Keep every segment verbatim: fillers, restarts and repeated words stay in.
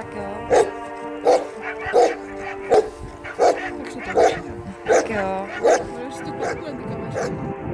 Tak jo. Tak jo. Budeš to poskulen, ty kameřky.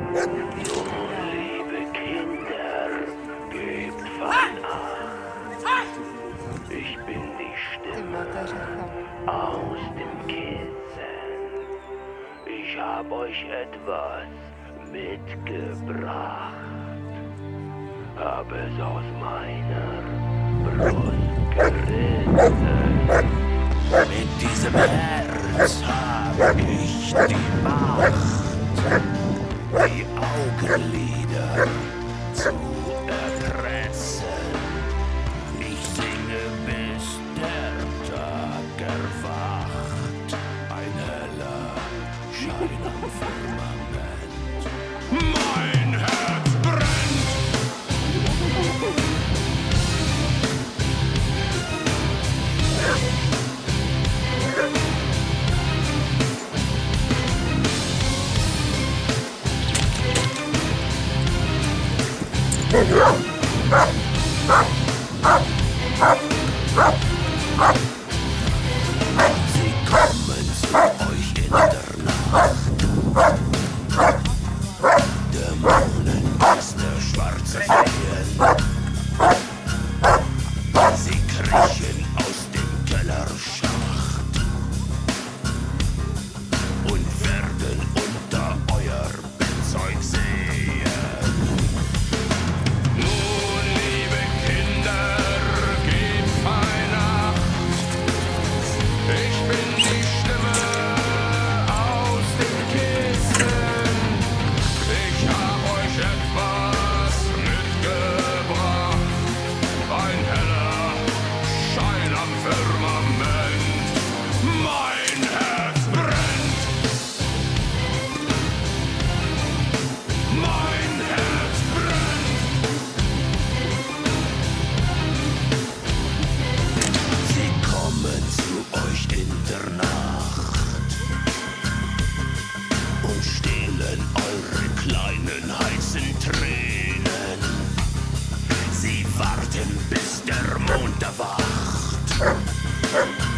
Liebe Kinder, gebt fein Acht. Ich bin die Ty Stimme vole, to je řecha. aus dem Kissen. Ich hab euch etwas mitgebracht. Hab es aus meiner Brust gerissen. Mit diesem Herz hab ich die Macht, die Augenlider zu erpressen. Ich singe, bis der Tag erwacht. Ein heller Schein am Firmament. Mein Herz brennt! Sie kommen zu euch in der Nacht. Dämonen, Geister, schwarze Feen. Sie kriechen aus dem Kellerschacht und werden unter euer Bettzeug sehen. Nun, liebe Kinder, gebt fein Acht. Ich bin die Stimme aus dem Kissen. Ich hab euch etwas mitgebracht. Ein heller Schein am Firmament. Mein Herz brennt. Mein Herz brennt. Sie kommen zu euch in der Nacht und stehlen eure kleinen heißen Tränen. Sie warten, bis der Mond erwacht.